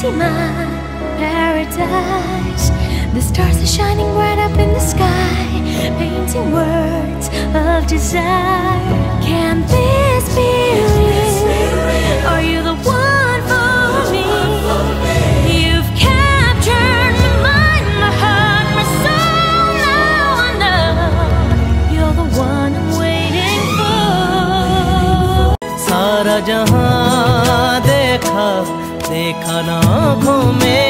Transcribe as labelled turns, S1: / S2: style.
S1: be my paradise. The stars are shining bright up in the sky, painting words of desire. Can this be real? Are you the one for me? You've captured my mind, my heart, my soul. Now I know you're the one I'm waiting for.
S2: सारा जहां देखा देखा ना आँखों में